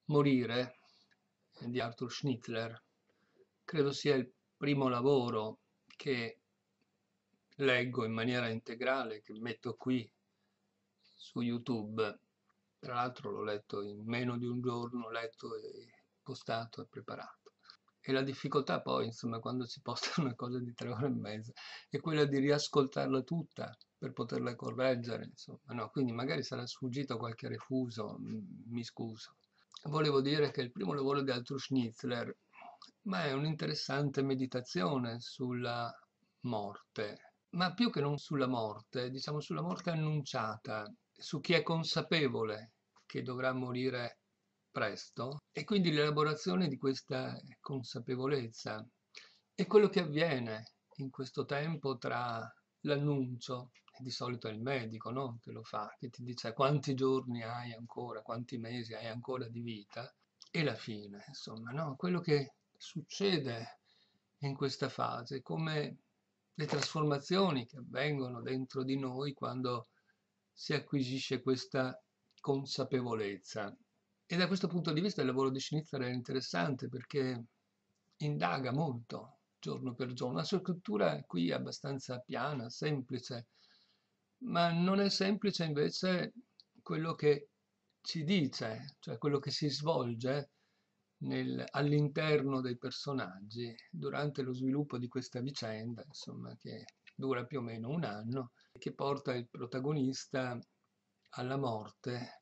Morire di Arthur Schnitzler credo sia il primo lavoro che leggo in maniera integrale, che metto qui su YouTube. Tra l'altro l'ho letto in meno di un giorno, letto e postato e preparato. E la difficoltà poi, insomma, quando si posta una cosa di 3 ore e mezza, è quella di riascoltarla tutta per poterla correggere, insomma, no, quindi magari sarà sfuggito qualche refuso, mi scuso. Volevo dire che il primo lavoro di Arthur Schnitzler, ma è un'interessante meditazione sulla morte, ma più che non sulla morte, diciamo sulla morte annunciata, su chi è consapevole che dovrà morire presto e quindi l'elaborazione di questa consapevolezza è quello che avviene in questo tempo tra l'annuncio, e di solito è il medico, no, che lo fa, che ti dice quanti giorni hai ancora, quanti mesi hai ancora di vita, e la fine, insomma, no? Quello che succede in questa fase, come le trasformazioni che avvengono dentro di noi quando si acquisisce questa consapevolezza. E da questo punto di vista il lavoro di Schnitzler è interessante perché indaga molto giorno per giorno. La sua scrittura qui è abbastanza piana, semplice, ma non è semplice invece quello che ci dice, cioè quello che si svolge all'interno dei personaggi durante lo sviluppo di questa vicenda, insomma, che dura più o meno un anno, che porta il protagonista alla morte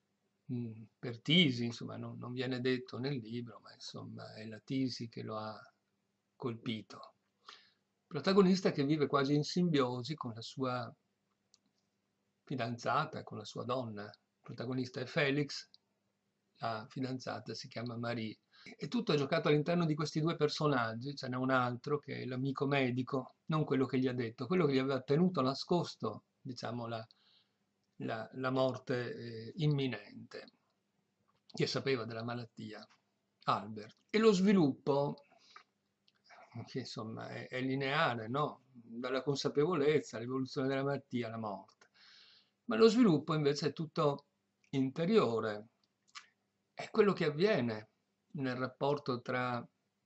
per tisi, insomma, non viene detto nel libro, ma insomma è la tisi che lo ha colpito. Protagonista che vive quasi in simbiosi con la sua fidanzata, con la sua donna. Il protagonista è Felix, la fidanzata si chiama Marie. E tutto è giocato all'interno di questi due personaggi, ce n'è un altro che è l'amico medico, non quello che gli ha detto, quello che gli aveva tenuto nascosto, diciamo, la morte imminente, che sapeva della malattia, Albert. E lo sviluppo, che insomma è lineare, no? Dalla consapevolezza, all'evoluzione della malattia, alla morte. Ma lo sviluppo invece è tutto interiore, è quello che avviene nel rapporto tra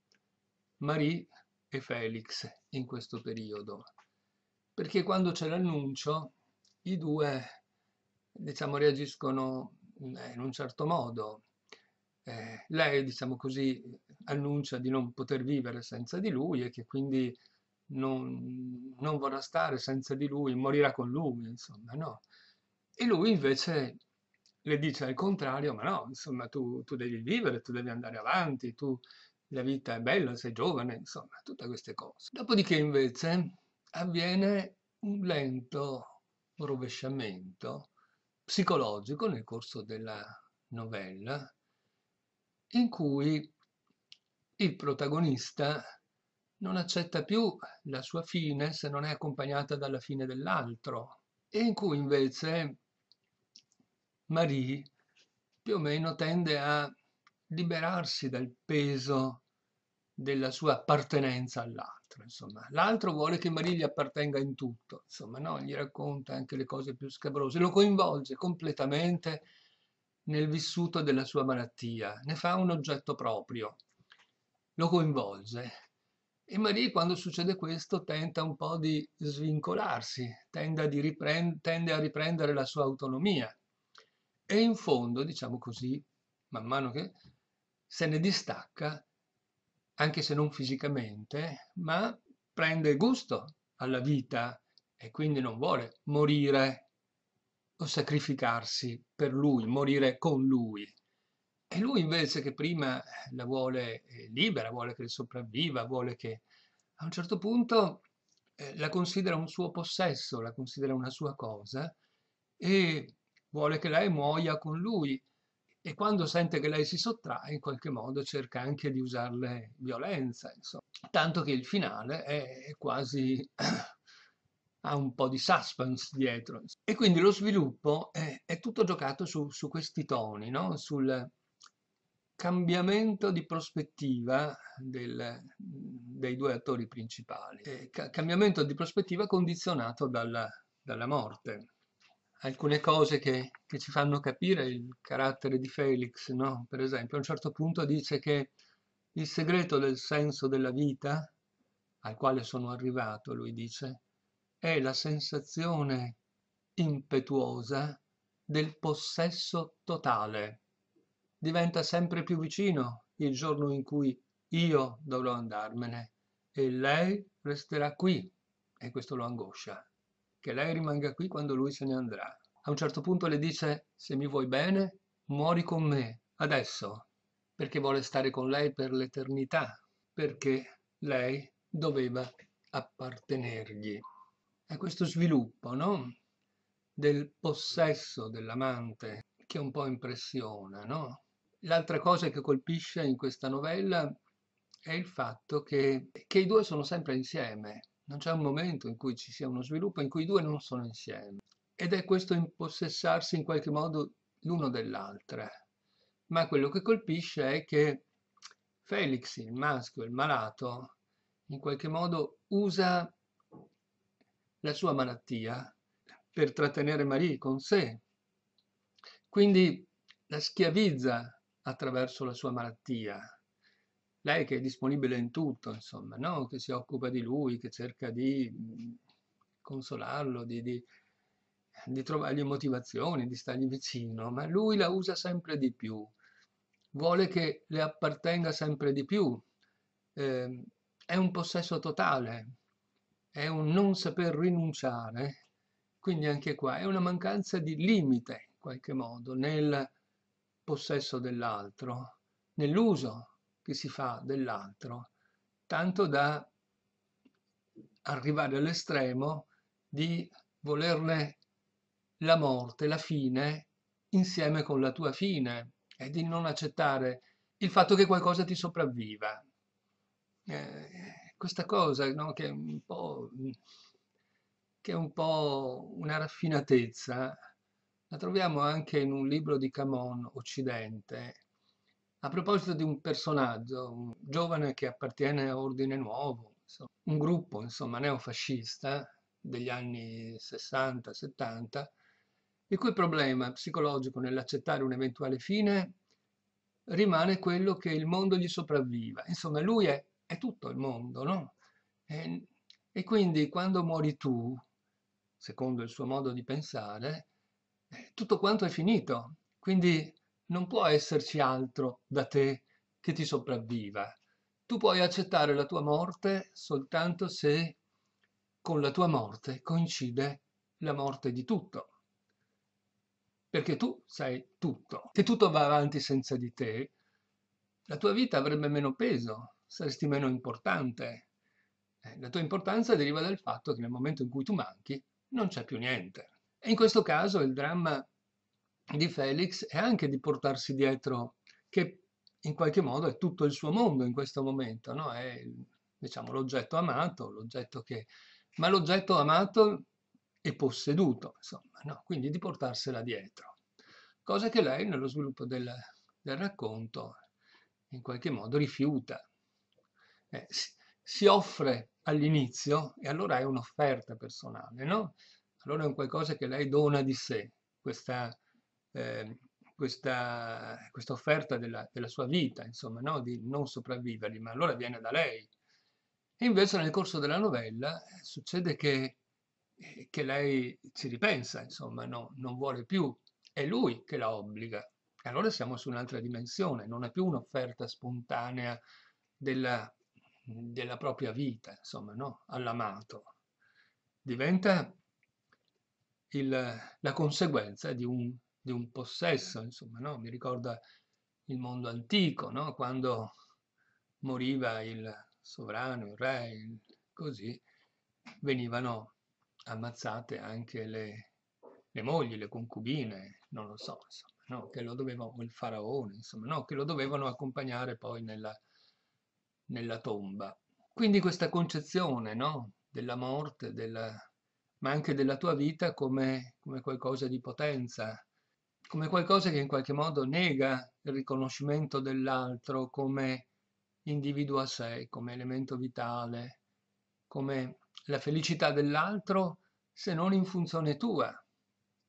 Marie e Felix in questo periodo. Perché quando c'è l'annuncio, i due, diciamo, reagiscono in un certo modo. Lei, diciamo così, annuncia di non poter vivere senza di lui e che quindi non vorrà stare senza di lui, morirà con lui, insomma, no? E lui invece le dice al contrario, ma no, insomma, tu devi vivere, tu devi andare avanti, la vita è bella, sei giovane, insomma, tutte queste cose. Dopodiché invece avviene un lento rovesciamento psicologico nel corso della novella, in cui il protagonista non accetta più la sua fine se non è accompagnata dalla fine dell'altro, e in cui invece Marie più o meno tende a liberarsi dal peso della sua appartenenza all'altro, insomma. L'altro vuole che Marie gli appartenga in tutto, insomma, no? Gli racconta anche le cose più scabrose, lo coinvolge completamente nel vissuto della sua malattia, ne fa un oggetto proprio, lo coinvolge. E Marie, quando succede questo, tenta un po' di svincolarsi, tende a riprendere la sua autonomia. E in fondo, diciamo così, man mano che se ne distacca, anche se non fisicamente, ma prende gusto alla vita e quindi non vuole morire o sacrificarsi per lui, morire con lui. E lui invece che prima la vuole libera, vuole che sopravviva, vuole che a un certo punto la considera un suo possesso, la considera una sua cosa e vuole che lei muoia con lui. E quando sente che lei si sottrae, in qualche modo cerca anche di usarle violenza, insomma. Tanto che il finale è quasi ha un po' di suspense dietro. E quindi lo sviluppo è tutto giocato su questi toni, no? Sul cambiamento di prospettiva dei due attori principali. Cambiamento di prospettiva condizionato dalla morte. alcune cose che ci fanno capire il carattere di Felix, no? Per esempio, a un certo punto dice che il segreto del senso della vita, al quale sono arrivato, lui dice, è la sensazione impetuosa del possesso totale. Diventa sempre più vicino il giorno in cui io dovrò andarmene e lei resterà qui. E questo lo angoscia, che lei rimanga qui quando lui se ne andrà. A un certo punto le dice, se mi vuoi bene, muori con me, adesso, perché vuole stare con lei per l'eternità, perché lei doveva appartenergli. È questo sviluppo, no? Del possesso dell'amante che un po' impressiona, no? L'altra cosa che colpisce in questa novella è il fatto che i due sono sempre insieme. Non c'è un momento in cui ci sia uno sviluppo in cui i due non sono insieme. Ed è questo impossessarsi in qualche modo l'uno dell'altra. Ma quello che colpisce è che Felix, il maschio, il malato, in qualche modo usa la sua malattia per trattenere Marie con sé. Quindi la schiavizza attraverso la sua malattia. Lei che è disponibile in tutto, insomma, no? Che si occupa di lui, che cerca di consolarlo, di trovargli motivazioni, di stargli vicino, ma lui la usa sempre di più, vuole che le appartenga sempre di più. Eh, è un possesso totale, è un non saper rinunciare, quindi anche qua è una mancanza di limite in qualche modo nel possesso dell'altro, nell'uso che si fa dell'altro, tanto da arrivare all'estremo di volerne la morte, la fine, insieme con la tua fine e di non accettare il fatto che qualcosa ti sopravviva. Questa cosa, no, che è un po' una raffinatezza, la troviamo anche in un libro di Camon, Occidente, a proposito di un personaggio, un giovane che appartiene a Ordine Nuovo, insomma, un gruppo, insomma, neofascista degli anni 60-70, il cui problema psicologico nell'accettare un'eventuale fine rimane quello che il mondo gli sopravviva. Insomma, lui è tutto il mondo, no? E, e quindi quando muori tu, secondo il suo modo di pensare, tutto quanto è finito. Quindi non può esserci altro da te che ti sopravviva. Tu puoi accettare la tua morte soltanto se con la tua morte coincide la morte di tutto. Perché tu sei tutto. Se tutto va avanti senza di te, la tua vita avrebbe meno peso, saresti meno importante. La tua importanza deriva dal fatto che nel momento in cui tu manchi non c'è più niente. E in questo caso il dramma di Felix è anche di portarsi dietro che in qualche modo è tutto il suo mondo in questo momento, no? È diciamo l'oggetto amato, ma l'oggetto amato e posseduto, insomma, no? Quindi di portarsela dietro. Cosa che lei nello sviluppo del racconto in qualche modo rifiuta. Si offre all'inizio e allora è un'offerta personale, no? Allora è un qualcosa che lei dona di sé, questa, eh, questa offerta della sua vita, insomma, no? Di non sopravvivergli, ma allora viene da lei. E invece nel corso della novella succede che lei ci ripensa, insomma, no? Non vuole più, è lui che la obbliga. E allora siamo su un'altra dimensione, non è più un'offerta spontanea della, della propria vita, insomma, no? All'amato. Diventa la conseguenza di un possesso, insomma, no? Mi ricorda il mondo antico, no? Quando moriva il sovrano, il re, così, venivano ammazzate anche le mogli, le concubine, non lo so, insomma, no? Che lo dovevano, il faraone, insomma, no? Che lo dovevano accompagnare poi nella tomba. Quindi questa concezione, no? Della morte, ma anche della tua vita come qualcosa di potenza, come qualcosa che in qualche modo nega il riconoscimento dell'altro come individuo a sé, come elemento vitale, come la felicità dell'altro se non in funzione tua.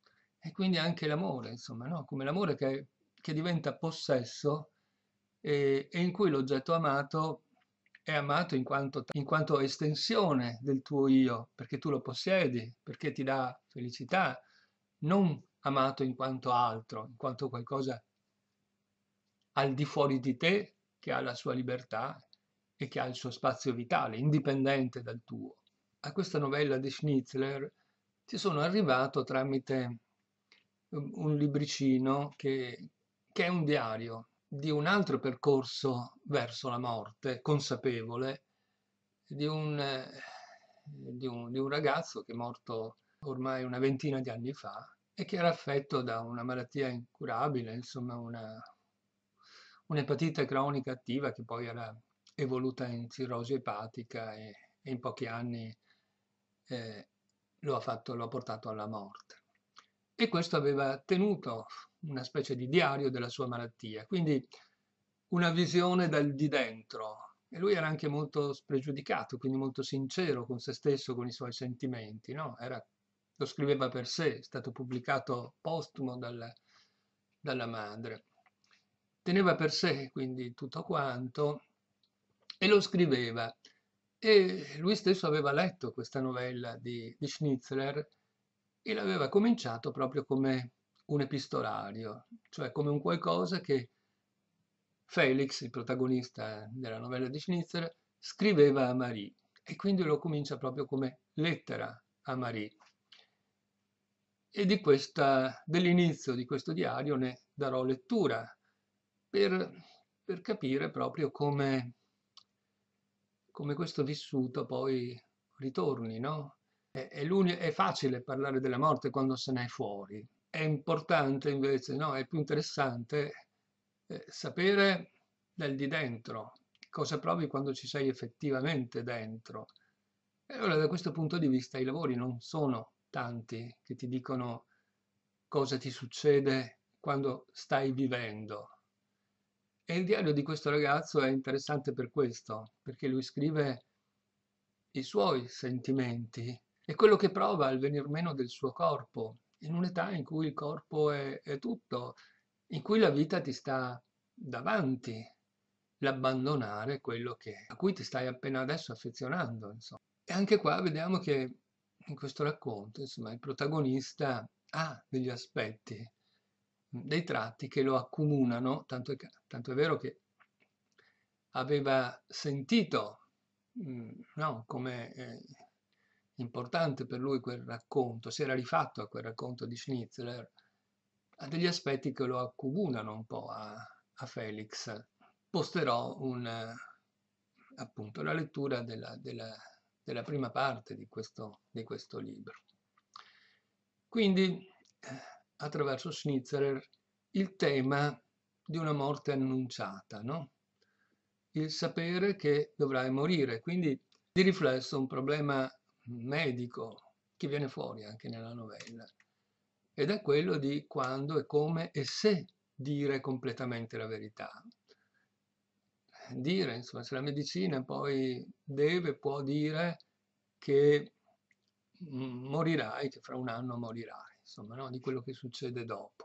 E quindi anche l'amore, insomma, no? Come l'amore che diventa possesso e in cui l'oggetto amato è amato in quanto estensione del tuo io, perché tu lo possiedi, perché ti dà felicità, non amato in quanto altro, in quanto qualcosa al di fuori di te che ha la sua libertà e che ha il suo spazio vitale, indipendente dal tuo. A questa novella di Schnitzler ci sono arrivato tramite un libricino che è un diario di un altro percorso verso la morte, consapevole, di di un ragazzo che è morto ormai una ventina di anni fa e che era affetto da una malattia incurabile, insomma un'epatite cronica attiva che poi era evoluta in cirrosi epatica e in pochi anni eh, lo ha portato alla morte. E questo aveva tenuto una specie di diario della sua malattia, quindi una visione dal di dentro. E lui era anche molto spregiudicato, quindi molto sincero con se stesso, con i suoi sentimenti, no? Lo scriveva per sé, è stato pubblicato postumo dalla madre. Teneva per sé quindi tutto quanto e lo scriveva. E lui stesso aveva letto questa novella di Schnitzler e l'aveva cominciato proprio come un epistolario, cioè come un qualcosa che Felix, il protagonista della novella di Schnitzler, scriveva a Marie e quindi lo comincia proprio come lettera a Marie. E dell'inizio di questo diario ne darò lettura per, per capire proprio come questo vissuto poi ritorni, no? È facile parlare della morte quando se n'è fuori, è importante invece, no? È più interessante sapere del di dentro, cosa provi quando ci sei effettivamente dentro. E allora da questo punto di vista i lavori non sono tanti che ti dicono cosa ti succede quando stai vivendo. E il diario di questo ragazzo è interessante per questo, perché lui scrive i suoi sentimenti e quello che prova al venir meno del suo corpo, in un'età in cui il corpo è tutto, in cui la vita ti sta davanti, l'abbandonare a cui ti stai appena adesso affezionando, insomma. E anche qua vediamo che in questo racconto, insomma, il protagonista ha degli aspetti, dei tratti che lo accomunano, tanto è vero che aveva sentito, no, come importante per lui quel racconto, si era rifatto a quel racconto di Schnitzler, ha degli aspetti che lo accomunano un po' a Felix. Posterò appunto la lettura della prima parte di questo libro. Quindi, attraverso Schnitzler, il tema di una morte annunciata, no? Il sapere che dovrai morire, quindi di riflesso un problema medico che viene fuori anche nella novella, ed è quello di quando e come e se dire completamente la verità. Dire, insomma, se la medicina poi può dire che morirai, che fra un anno morirai, insomma, no? Di quello che succede dopo.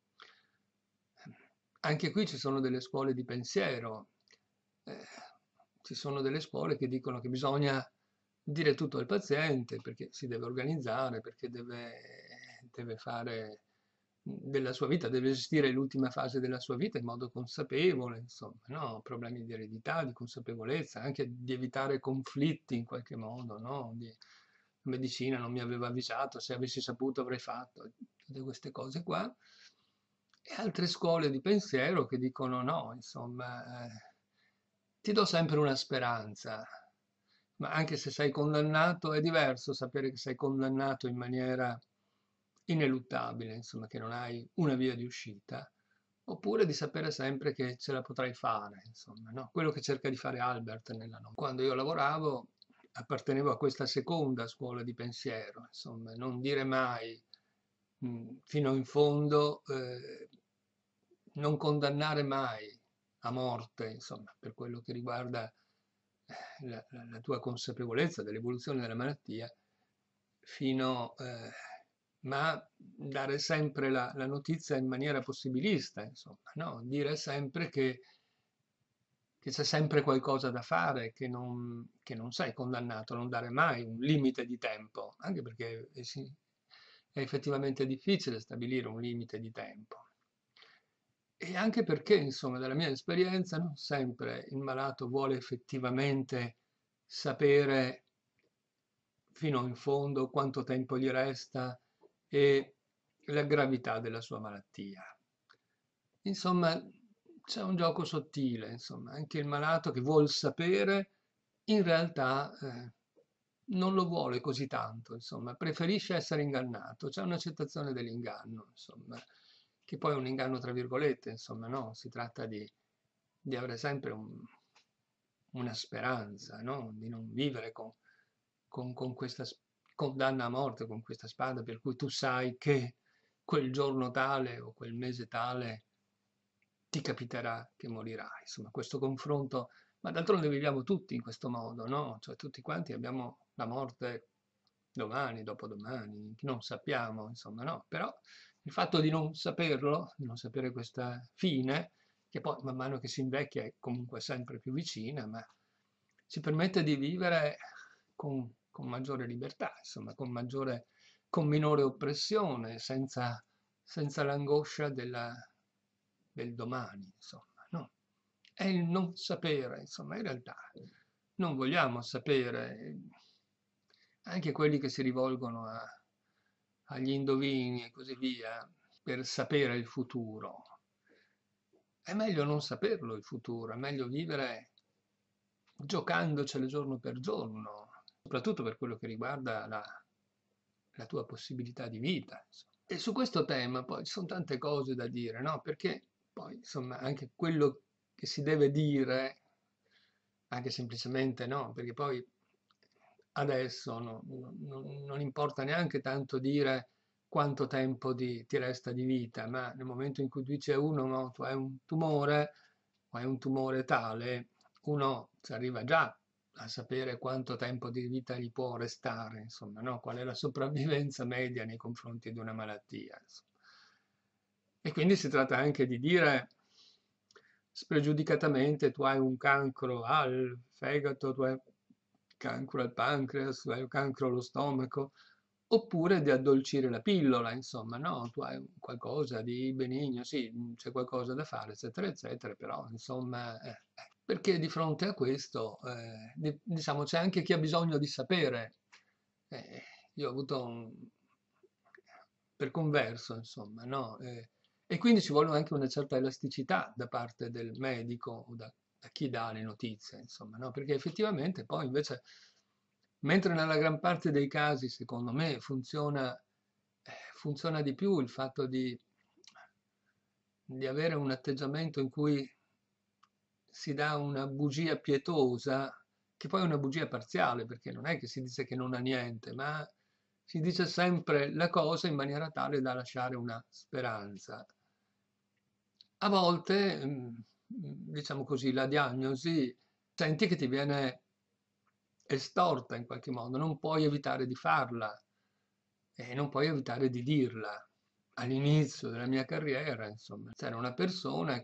Anche qui ci sono delle scuole di pensiero, eh, ci sono delle scuole che dicono che bisogna dire tutto al paziente perché si deve organizzare, perché deve fare della sua vita, deve gestire l'ultima fase della sua vita in modo consapevole, insomma, no? Problemi di eredità, di consapevolezza, anche di evitare conflitti in qualche modo, no? La medicina non mi aveva avvisato, se avessi saputo avrei fatto, tutte queste cose qua. E altre scuole di pensiero che dicono no, insomma, ti do sempre una speranza, ma anche se sei condannato è diverso sapere che sei condannato in maniera ineluttabile, insomma, che non hai una via di uscita, oppure di sapere sempre che ce la potrai fare, insomma, no? Quello che cerca di fare Albert nella novella. Quando io lavoravo appartenevo a questa seconda scuola di pensiero, insomma, non dire mai fino in fondo, non condannare mai a morte, insomma, per quello che riguarda la tua consapevolezza dell'evoluzione della malattia, fino ma dare sempre la notizia in maniera possibilista, insomma, no? Dire sempre che c'è sempre qualcosa da fare, che non sei condannato, non dare mai un limite di tempo, anche perché è effettivamente difficile stabilire un limite di tempo. E anche perché, insomma, dalla mia esperienza, non sempre il malato vuole effettivamente sapere fino in fondo quanto tempo gli resta e la gravità della sua malattia. Insomma, c'è un gioco sottile, insomma, anche il malato che vuol sapere, in realtà non lo vuole così tanto, insomma, preferisce essere ingannato, c'è un'accettazione dell'inganno, insomma, che poi è un inganno tra virgolette, insomma, no? Si tratta di avere sempre una speranza, no? Di non vivere con questa condanna a morte, con questa spada per cui tu sai che quel giorno tale o quel mese tale ti capiterà che morirai. Insomma, questo confronto, ma d'altronde viviamo tutti in questo modo, no? Cioè tutti quanti abbiamo la morte domani, dopodomani, non sappiamo, insomma, no? Però il fatto di non saperlo, di non sapere questa fine, che poi man mano che si invecchia è comunque sempre più vicina, ma ci permette di vivere con maggiore libertà, insomma, con minore oppressione, senza l'angoscia del domani, insomma, no? È il non sapere, insomma, in realtà non vogliamo sapere, anche quelli che si rivolgono agli indovini e così via, per sapere il futuro. È meglio non saperlo il futuro, è meglio vivere giocandocele giorno per giorno, soprattutto per quello che riguarda la tua possibilità di vita, insomma. E su questo tema poi ci sono tante cose da dire, no? Perché poi, insomma, anche quello che si deve dire, anche semplicemente, no? Perché poi adesso non importa neanche tanto dire quanto tempo ti resta di vita, ma nel momento in cui dice a uno, no, tu hai un tumore, o hai un tumore tale, uno ci arriva già a sapere quanto tempo di vita gli può restare, insomma, no? Qual è la sopravvivenza media nei confronti di una malattia, insomma. E quindi si tratta anche di dire spregiudicatamente tu hai un cancro al fegato, tu hai cancro al pancreas, tu hai un cancro allo stomaco, oppure di addolcire la pillola, insomma, no, tu hai qualcosa di benigno, sì, c'è qualcosa da fare, eccetera, eccetera, però, insomma, perché di fronte a questo, diciamo, c'è anche chi ha bisogno di sapere. Eh, io ho avuto per converso, insomma, no? E quindi ci vuole anche una certa elasticità da parte del medico o da chi dà le notizie, insomma, no? Perché effettivamente poi invece, mentre nella gran parte dei casi, secondo me, funziona di più il fatto di avere un atteggiamento in cui si dà una bugia pietosa, che poi è una bugia parziale, perché non è che si dice che non ha niente, ma si dice sempre la cosa in maniera tale da lasciare una speranza. A volte, diciamo così, la diagnosi senti che ti viene estorta in qualche modo, non puoi evitare di farla e non puoi evitare di dirla. All'inizio della mia carriera, insomma, c'era una persona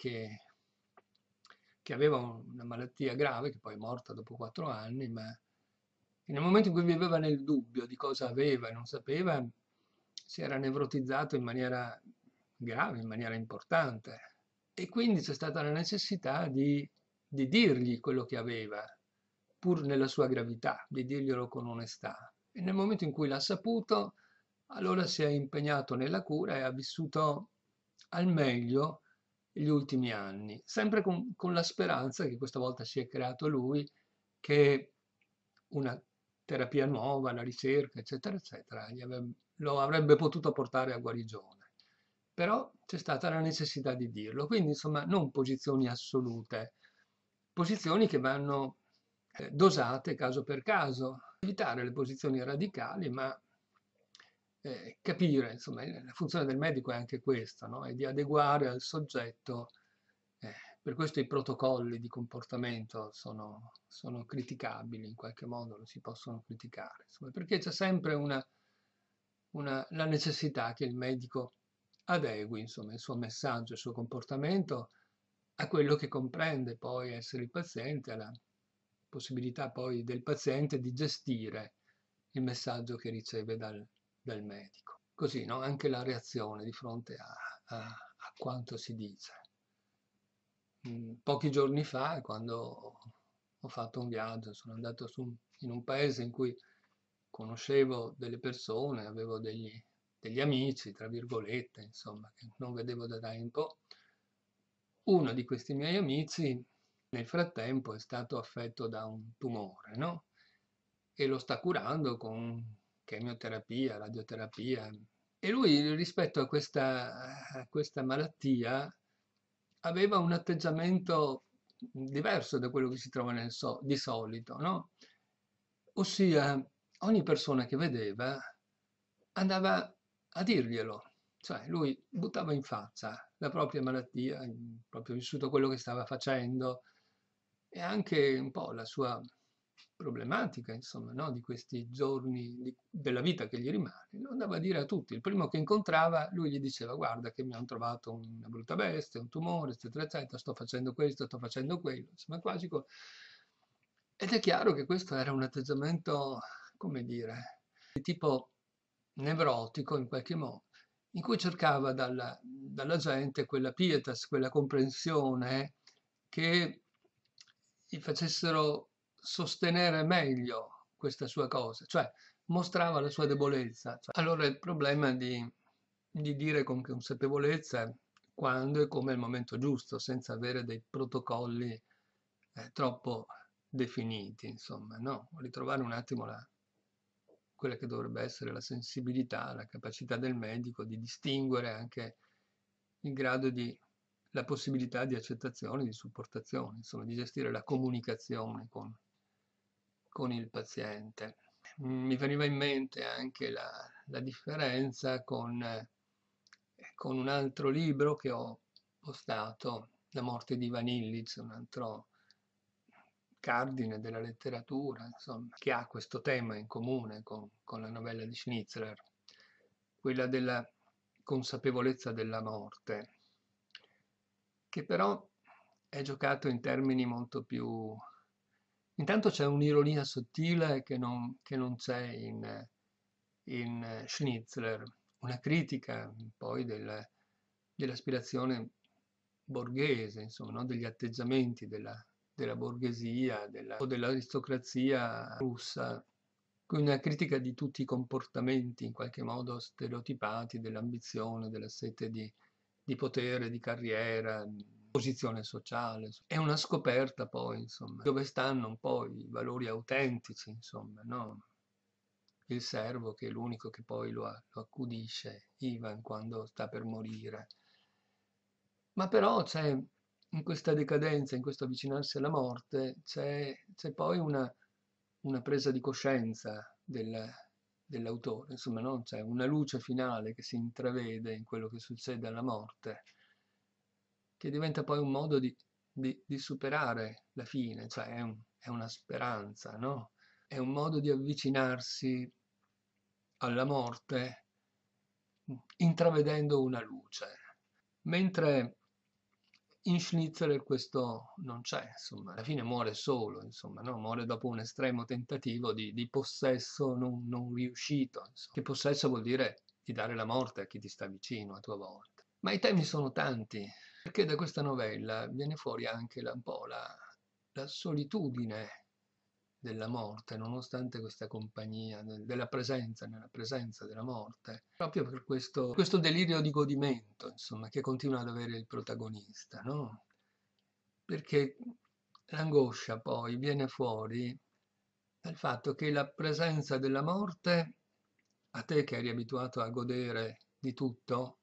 che aveva una malattia grave, che poi è morta dopo 4 anni, ma che nel momento in cui viveva nel dubbio di cosa aveva e non sapeva, si era nevrotizzato in maniera grave, in maniera importante. E quindi c'è stata la necessità di dirgli quello che aveva, pur nella sua gravità, di dirglielo con onestà. E nel momento in cui l'ha saputo, allora si è impegnato nella cura e ha vissuto al meglio gli ultimi anni, sempre con la speranza che questa volta si è creato lui, che una terapia nuova, la ricerca, eccetera, eccetera, lo avrebbe potuto portare a guarigione. Però c'è stata la necessità di dirlo, quindi insomma non posizioni assolute, posizioni che vanno dosate caso per caso, evitare le posizioni radicali, ma capire, insomma, la funzione del medico è anche questa, no? È di adeguare al soggetto, per questo i protocolli di comportamento sono criticabili, in qualche modo lo si possono criticare, insomma, perché c'è sempre la necessità che il medico adegui, insomma, il suo messaggio, il suo comportamento a quello che comprende poi essere il paziente, alla possibilità poi del paziente di gestire il messaggio che riceve dal medico. Così, no? Anche la reazione di fronte a quanto si dice. Pochi giorni fa, quando ho fatto un viaggio, sono andato in un paese in cui conoscevo delle persone, avevo degli amici, tra virgolette, insomma, che non vedevo da tempo. Uno di questi miei amici nel frattempo è stato affetto da un tumore, no? E lo sta curando con chemioterapia, radioterapia. E lui rispetto a questa malattia aveva un atteggiamento diverso da quello che si trova di solito, no? Ossia, ogni persona che vedeva andava a dirglielo, cioè lui buttava in faccia la propria malattia, il proprio vissuto, quello che stava facendo e anche un po' la sua problematica, insomma, no? Di questi giorni della vita che gli rimane, lo andava a dire a tutti. Il primo che incontrava, lui gli diceva: guarda che mi hanno trovato una brutta bestia, un tumore, eccetera, eccetera, sto facendo questo, sto facendo quello, insomma, quasi. Ed è chiaro che questo era un atteggiamento, come dire, di tipo nevrotico in qualche modo, in cui cercava dalla gente quella pietas, quella comprensione che gli facessero sostenere meglio questa sua cosa, cioè mostrava la sua debolezza. Allora il problema di dire con consapevolezza quando e come è il momento giusto, senza avere dei protocolli troppo definiti, insomma, no? Ritrovare un attimo quella che dovrebbe essere la sensibilità, la capacità del medico di distinguere anche il grado la possibilità di accettazione, di supportazione, insomma, di gestire la comunicazione con il paziente. Mi veniva in mente anche la differenza con un altro libro che ho postato, La morte di Ivan Illich, un altro cardine della letteratura, insomma, che ha questo tema in comune con la novella di Schnitzler, quella della consapevolezza della morte, che però è giocato in termini molto più. Intanto c'è un'ironia sottile che non c'è in Schnitzler, una critica poi dell'aspirazione borghese, insomma, no? Degli atteggiamenti della borghesia o dell'aristocrazia russa, quindi una critica di tutti i comportamenti in qualche modo stereotipati, dell'ambizione, della sete di potere, di carriera, posizione sociale. È una scoperta poi, insomma, dove stanno un po' i valori autentici, insomma, no? Il servo che è l'unico che poi lo accudisce, Ivan, quando sta per morire. Ma però c'è in questa decadenza, in questo avvicinarsi alla morte, c'è poi una presa di coscienza dell'autore, insomma, no? C'è una luce finale che si intravede in quello che succede alla morte, che diventa poi un modo di superare la fine, cioè è una speranza, no? È un modo di avvicinarsi alla morte intravedendo una luce, mentre in Schnitzer questo non c'è, insomma, alla fine muore solo, insomma, no? Muore dopo un estremo tentativo di possesso non riuscito, insomma. Che possesso vuol dire di dare la morte a chi ti sta vicino a tua volta. Ma i temi sono tanti, perché da questa novella viene fuori anche un po' la solitudine della morte, nonostante questa compagnia, nella presenza della morte, proprio per questo delirio di godimento, insomma, che continua ad avere il protagonista, no? Perché l'angoscia poi viene fuori dal fatto che la presenza della morte, a te che eri abituato a godere di tutto,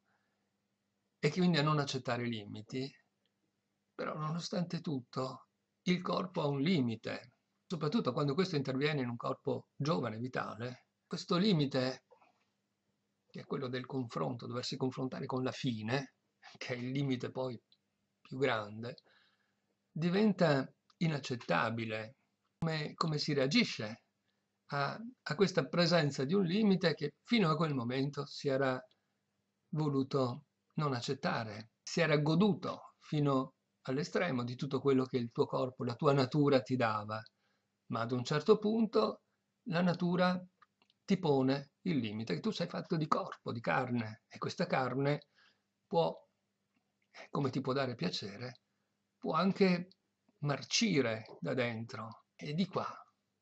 e quindi a non accettare limiti, però nonostante tutto il corpo ha un limite, soprattutto quando questo interviene in un corpo giovane, vitale. Questo limite, che è quello del confronto, doversi confrontare con la fine, che è il limite poi più grande, diventa inaccettabile. Come si reagisce a questa presenza di un limite che fino a quel momento si era voluto non accettare, si era goduto fino all'estremo di tutto quello che il tuo corpo, la tua natura ti dava, ma ad un certo punto la natura ti pone il limite, che tu sei fatto di corpo, di carne, e questa carne può, come ti può dare piacere, può anche marcire da dentro. E di qua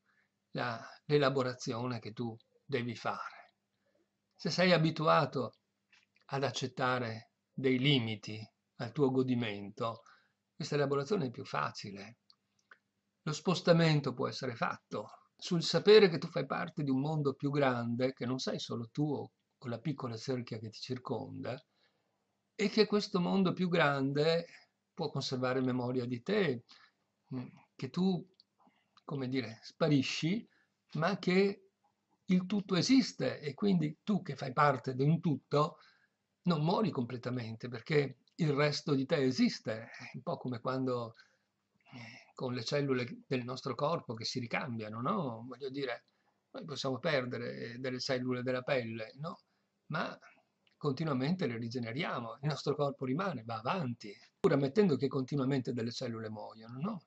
l'elaborazione che tu devi fare. Se sei abituato ad accettare dei limiti al tuo godimento, questa elaborazione è più facile. Lo spostamento può essere fatto sul sapere che tu fai parte di un mondo più grande, che non sei solo tu o la piccola cerchia che ti circonda, e che questo mondo più grande può conservare memoria di te, che tu, come dire, sparisci, ma che il tutto esiste e quindi tu che fai parte di un tutto non muori completamente perché il resto di te esiste. È un po' come quando con le cellule del nostro corpo che si ricambiano, no? Voglio dire, noi possiamo perdere delle cellule della pelle, no? Ma continuamente le rigeneriamo, il nostro corpo rimane, va avanti, pur ammettendo che continuamente delle cellule muoiono, no?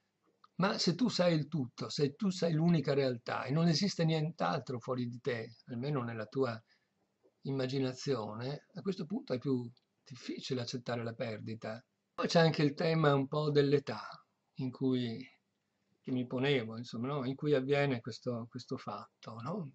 Ma se tu sei il tutto, se tu sei l'unica realtà e non esiste nient'altro fuori di te, almeno nella tua immaginazione, a questo punto è più difficile accettare la perdita. Poi c'è anche il tema un po' dell'età in cui che mi ponevo, insomma, no? In cui avviene questo fatto, no?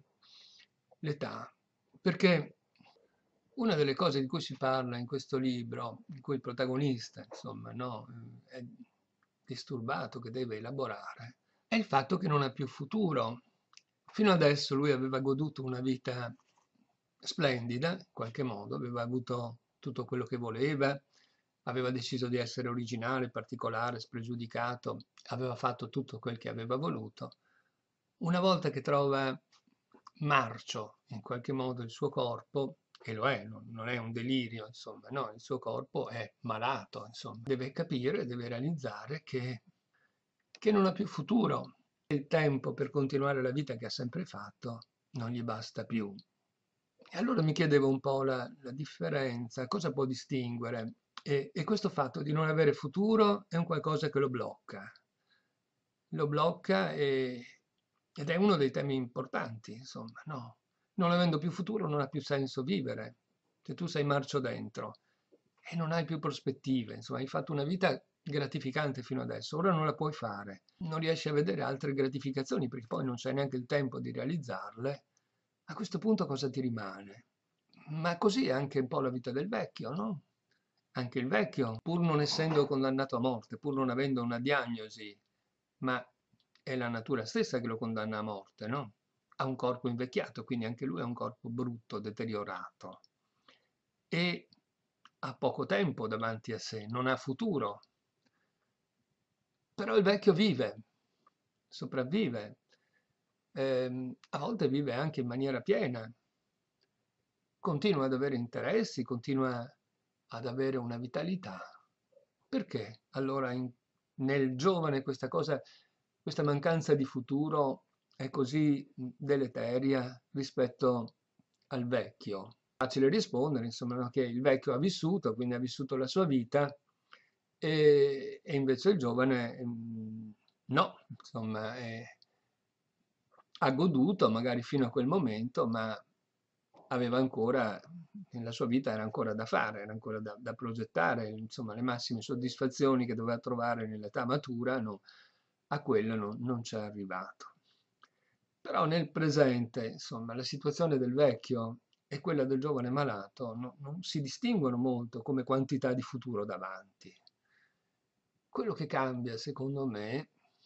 L'età. Perché una delle cose di cui si parla in questo libro, in cui il protagonista, insomma, no, è disturbato, che deve elaborare, è il fatto che non ha più futuro. Fino adesso lui aveva goduto una vita splendida, in qualche modo, aveva avuto tutto quello che voleva, aveva deciso di essere originale, particolare, spregiudicato, aveva fatto tutto quel che aveva voluto. Una volta che trova marcio in qualche modo il suo corpo, e lo è, non è un delirio, insomma, no, il suo corpo è malato, insomma, deve capire, deve realizzare che non ha più futuro, il tempo per continuare la vita che ha sempre fatto non gli basta più. E allora mi chiedevo un po' la differenza, cosa può distinguere? E questo fatto di non avere futuro è un qualcosa che lo blocca. Lo blocca ed è uno dei temi importanti, insomma, no? Non avendo più futuro non ha più senso vivere. Se tu sei marcio dentro e non hai più prospettive, insomma, hai fatto una vita gratificante fino adesso, ora non la puoi fare, non riesci a vedere altre gratificazioni perché poi non c'è neanche il tempo di realizzarle, a questo punto cosa ti rimane? Ma così è anche un po' la vita del vecchio, no? Anche il vecchio, pur non essendo condannato a morte, pur non avendo una diagnosi, ma è la natura stessa che lo condanna a morte, no? Ha un corpo invecchiato, quindi anche lui ha un corpo brutto, deteriorato. E ha poco tempo davanti a sé, non ha futuro. Però il vecchio vive, sopravvive, a volte vive anche in maniera piena, continua ad avere interessi, continua ad avere una vitalità. Perché allora nel giovane questa cosa, questa mancanza di futuro è così deleteria rispetto al vecchio? Facile rispondere, insomma, no, che il vecchio ha vissuto, quindi ha vissuto la sua vita, e invece il giovane no, insomma, ha goduto magari fino a quel momento, ma aveva ancora, nella sua vita era ancora da fare, era ancora da progettare, insomma, le massime soddisfazioni che doveva trovare nell'età matura, a quello non c'è arrivato. Però nel presente, insomma, la situazione del vecchio e quella del giovane malato non si distinguono molto come quantità di futuro davanti. Quello che cambia, secondo me,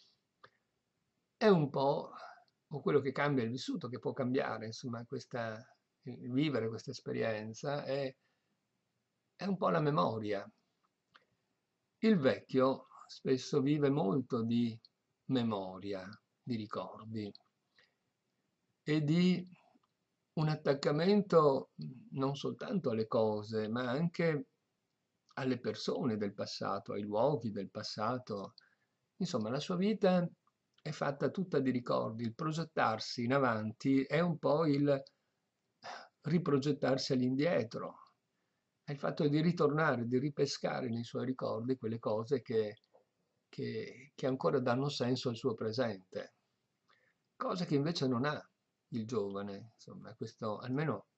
è un po', o quello che cambia il vissuto, che può cambiare, insomma, il vivere questa esperienza, è un po' la memoria. Il vecchio spesso vive molto di memoria, di ricordi e di un attaccamento non soltanto alle cose, ma anche alle persone del passato, ai luoghi del passato. Insomma, la sua vita è fatta tutta di ricordi. Il progettarsi in avanti è un po' il riprogettarsi all'indietro. È il fatto di ritornare, di ripescare nei suoi ricordi quelle cose che ancora danno senso al suo presente. Cosa che invece non ha il giovane, insomma, almeno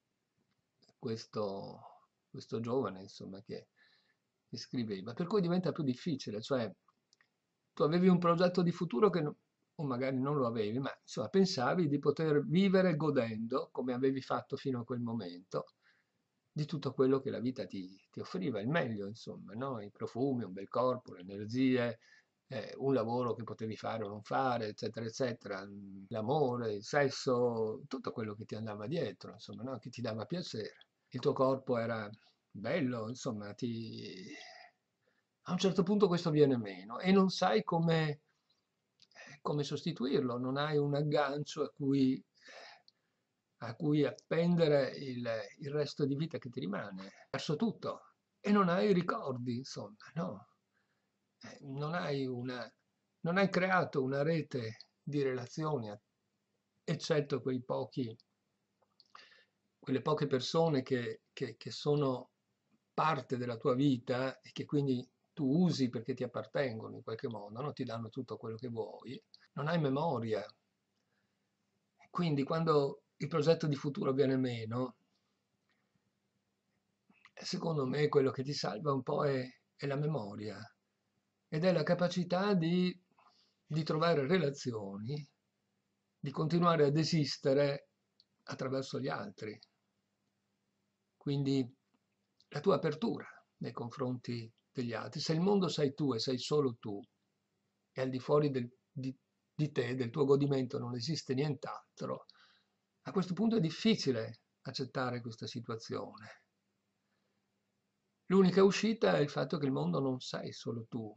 questo giovane, insomma, che scriveva. Per cui diventa più difficile, cioè tu avevi un progetto di futuro o magari non lo avevi, ma insomma pensavi di poter vivere godendo, come avevi fatto fino a quel momento, di tutto quello che la vita ti offriva, il meglio, insomma, no? I profumi, un bel corpo, le energie, un lavoro che potevi fare o non fare, eccetera, eccetera, l'amore, il sesso, tutto quello che ti andava dietro, insomma, no? Che ti dava piacere. Il tuo corpo era bello, insomma, a un certo punto questo viene meno e non sai come sostituirlo, non hai un aggancio a cui appendere il resto di vita che ti rimane. Hai perso tutto e non hai ricordi, insomma, no? Non hai creato una rete di relazioni, eccetto quelle poche persone che sono parte della tua vita e che quindi tu usi perché ti appartengono in qualche modo, no? Ti danno tutto quello che vuoi, non hai memoria. Quindi quando il progetto di futuro viene meno, secondo me quello che ti salva un po' è la memoria ed è la capacità di trovare relazioni, di continuare ad esistere attraverso gli altri. Quindi la tua apertura nei confronti degli altri. Se il mondo sei tu e sei solo tu, e al di fuori di te, del tuo godimento, non esiste nient'altro, a questo punto è difficile accettare questa situazione. L'unica uscita è il fatto che il mondo non sei solo tu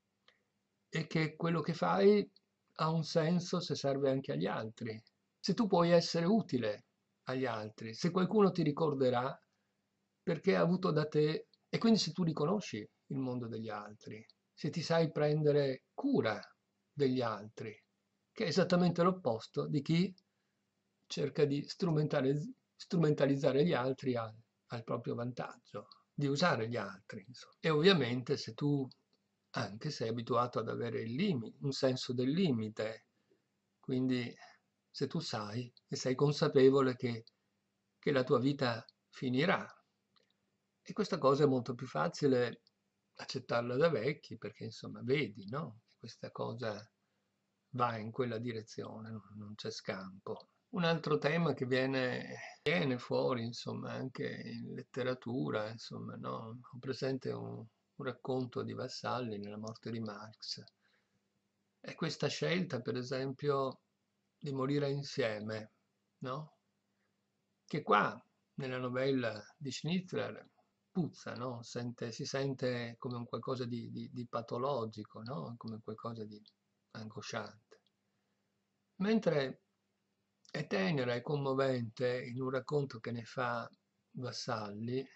e che quello che fai ha un senso se serve anche agli altri. Se tu puoi essere utile agli altri, se qualcuno ti ricorderà perché ha avuto da te, e quindi se tu riconosci il mondo degli altri, se ti sai prendere cura degli altri, che è esattamente l'opposto di chi cerca di strumentalizzare gli altri al proprio vantaggio, di usare gli altri, insomma. E ovviamente se tu anche sei abituato ad avere un senso del limite, quindi se tu sai e sei consapevole che la tua vita finirà. E questa cosa è molto più facile accettarla da vecchi perché insomma vedi, no? Che questa cosa va in quella direzione, non c'è scampo. Un altro tema che viene fuori, insomma, anche in letteratura, insomma, no? Ho presente un racconto di Vassalli nella morte di Marx. È questa scelta, per esempio, di morire insieme, no? Che qua, nella novella di Schnitzler, puzza, no? Si sente come un qualcosa di patologico, no? Come qualcosa di angosciante. Mentre è tenera e commovente in un racconto che ne fa Vassalli,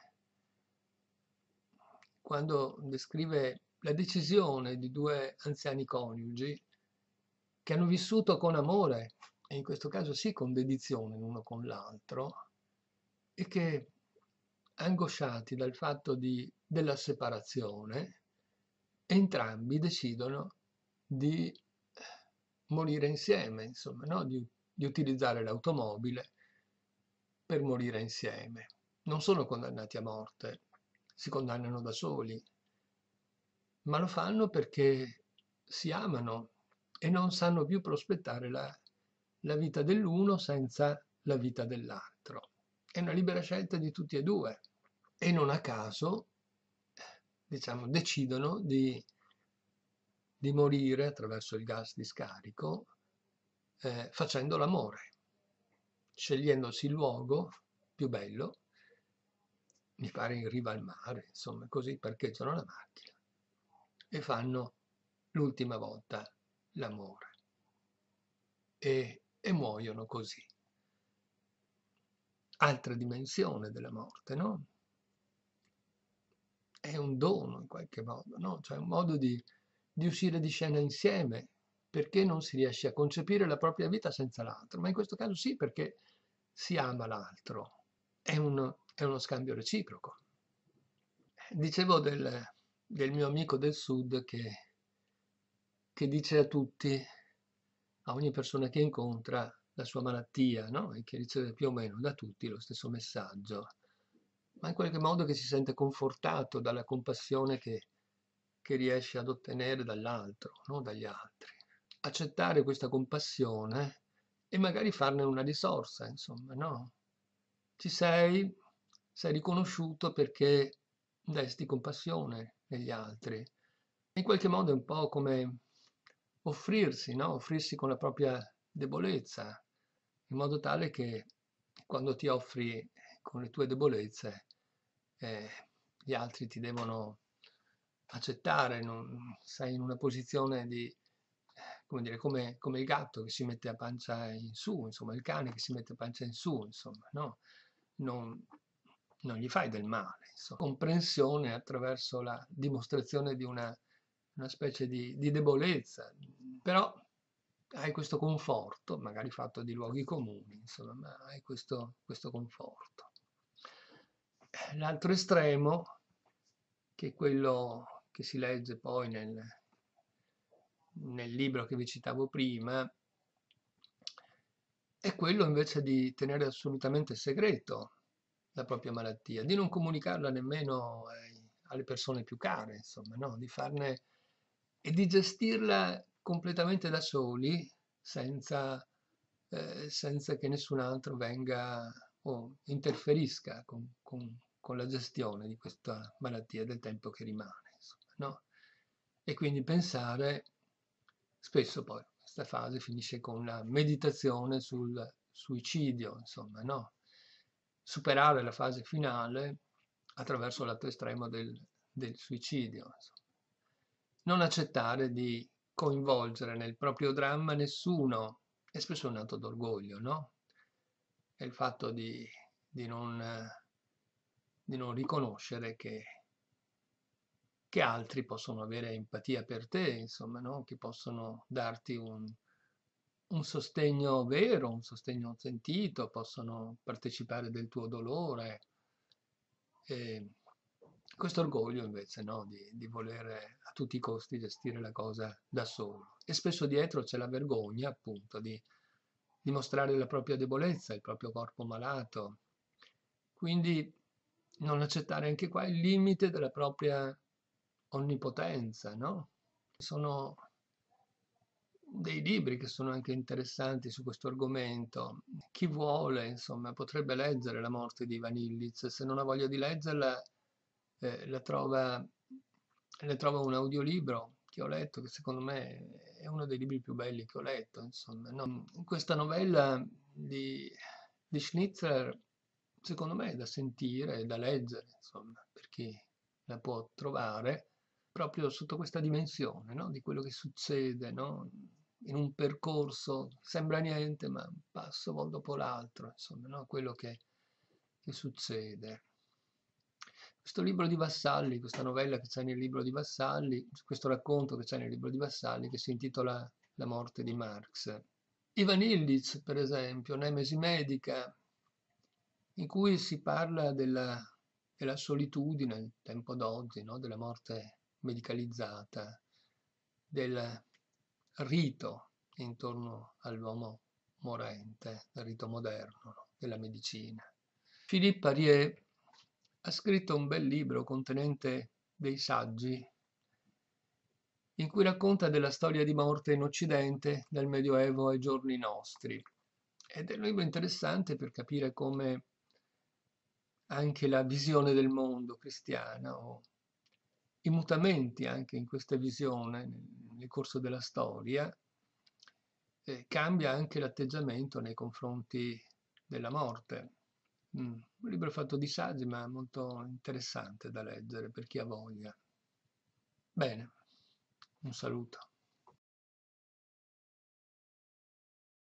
quando descrive la decisione di due anziani coniugi che hanno vissuto con amore, e in questo caso sì con dedizione l'uno con l'altro, e che, angosciati dal fatto della separazione, entrambi decidono di morire insieme, insomma, no? Di utilizzare l'automobile per morire insieme. Non sono condannati a morte, si condannano da soli, ma lo fanno perché si amano e non sanno più prospettare la vita dell'uno senza la vita dell'altro. È una libera scelta di tutti e due e non a caso, diciamo, decidono di morire attraverso il gas di scarico facendo l'amore, scegliendosi il luogo più bello, mi pare in riva al mare, insomma, così parcheggiano la macchina e fanno l'ultima volta l'amore e muoiono così. Altra dimensione della morte, no? È un dono in qualche modo, no? Cioè un modo di uscire di scena insieme, perché non si riesce a concepire la propria vita senza l'altro, ma in questo caso sì, perché si ama l'altro, è uno scambio reciproco. Dicevo del mio amico del sud che dice a tutti, a ogni persona che incontra, la sua malattia, no? E che riceve più o meno da tutti lo stesso messaggio, ma in qualche modo che si sente confortato dalla compassione che riesce ad ottenere dall'altro, no? Dagli altri. Accettare questa compassione e magari farne una risorsa, insomma, no? Ci sei riconosciuto perché desti compassione negli altri. In qualche modo è un po' come offrirsi, no? Offrirsi con la propria debolezza, in modo tale che quando ti offri con le tue debolezze, eh, gli altri ti devono accettare, sei in una posizione di, come dire, come il gatto che si mette a pancia in su, insomma, il cane che si mette a pancia in su, insomma, no? Non, non gli fai del male, insomma. Comprensione attraverso la dimostrazione di una specie di debolezza, però hai questo conforto, magari fatto di luoghi comuni, insomma, ma hai questo conforto. L'altro estremo, che è quello che si legge poi nel libro che vi citavo prima, è quello invece di tenere assolutamente segreto la propria malattia, di non comunicarla nemmeno alle persone più care, insomma, no? Di farne e di gestirla completamente da soli, senza, senza che nessun altro venga o interferisca con la gestione di questa malattia del tempo che rimane, insomma, no? E quindi pensare, spesso poi questa fase finisce con la meditazione sul suicidio, insomma, no? Superare la fase finale attraverso l'atto estremo del suicidio, insomma. Non accettare di coinvolgere nel proprio dramma nessuno, è spesso un atto d'orgoglio, no? È il fatto di non, di non riconoscere che altri possono avere empatia per te, insomma, no? Che possono darti un sostegno vero, un sostegno sentito, possono partecipare del tuo dolore. E questo orgoglio invece, no? Di volere a tutti i costi gestire la cosa da solo. E spesso dietro c'è la vergogna, appunto, di mostrare la propria debolezza, il proprio corpo malato. Quindi non accettare anche qua il limite della propria onnipotenza, no? Ci sono dei libri che sono anche interessanti su questo argomento. Chi vuole, insomma, potrebbe leggere La morte di Ivan Illich. Se non ha voglia di leggerla, la trova, ne trova un audiolibro che ho letto, che secondo me è uno dei libri più belli che ho letto, insomma, no? Questa novella di Schnitzler, secondo me, è da sentire e da leggere, insomma, per chi la può trovare, proprio sotto questa dimensione, no? Di quello che succede, no? In un percorso, sembra niente, ma un passo dopo l'altro, insomma, no? Quello che succede. Questo libro di Vassalli, questa novella che c'è nel libro di Vassalli, questo racconto che c'è nel libro di Vassalli, che si intitola La morte di Marx. Ivan Illich, per esempio, Nemesi medica, in cui si parla della solitudine nel tempo d'oggi, no? Della morte medicalizzata, del rito intorno all'uomo morente, del rito moderno, no? Della medicina. Philippe Arié ha scritto un bel libro contenente dei saggi in cui racconta della storia di morte in Occidente dal Medioevo ai giorni nostri. Ed è un libro interessante per capire come anche la visione del mondo cristiana o i mutamenti anche in questa visione nel corso della storia cambia anche l'atteggiamento nei confronti della morte. Un libro fatto di saggi, ma molto interessante da leggere per chi ha voglia. Bene, un saluto.